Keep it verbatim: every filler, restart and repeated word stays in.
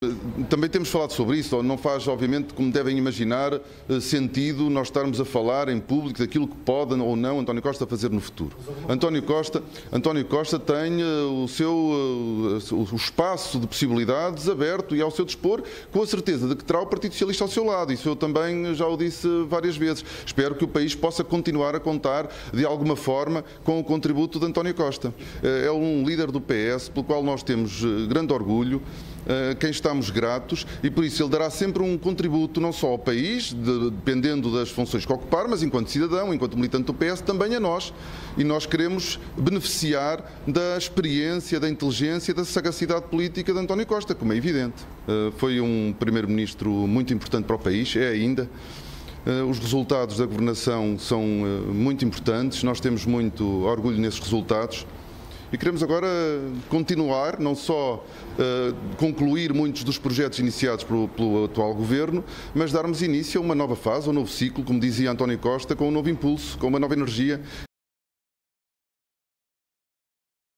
Também temos falado sobre isso, não faz, obviamente, como devem imaginar, sentido nós estarmos a falar em público daquilo que pode ou não António Costa fazer no futuro. António Costa, António Costa tem o seu o espaço de possibilidades aberto e ao seu dispor, com a certeza de que terá o Partido Socialista ao seu lado. Isso eu também já o disse várias vezes. Espero que o país possa continuar a contar, de alguma forma, com o contributo de António Costa. É um líder do P S, pelo qual nós temos grande orgulho, a quem estamos gratos, e por isso ele dará sempre um contributo não só ao país, de, dependendo das funções que ocupar, mas enquanto cidadão, enquanto militante do P S, também a nós. E nós queremos beneficiar da experiência, da inteligência e da sagacidade política de António Costa, como é evidente. Foi um primeiro-ministro muito importante para o país, é ainda. Os resultados da governação são muito importantes, nós temos muito orgulho nesses resultados. E queremos agora continuar, não só uh, concluir muitos dos projetos iniciados pelo, pelo atual Governo, mas darmos início a uma nova fase, a um novo ciclo, como dizia António Costa, com um novo impulso, com uma nova energia.